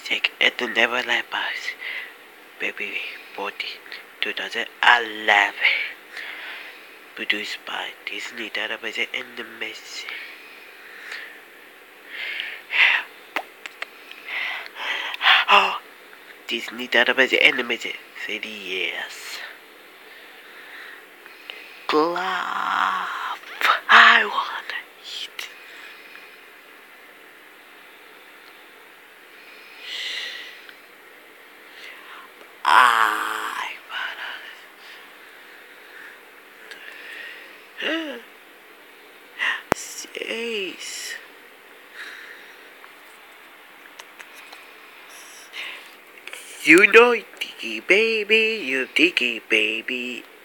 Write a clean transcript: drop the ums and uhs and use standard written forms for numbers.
Take at the Neverland Pass, February 14, 2011. Produced by Disney Database Animation. Oh, Disney Database Animation. Say yes. Glove. I wanna eat. I wanna. Says. You know, Tiki baby, you Tiki baby.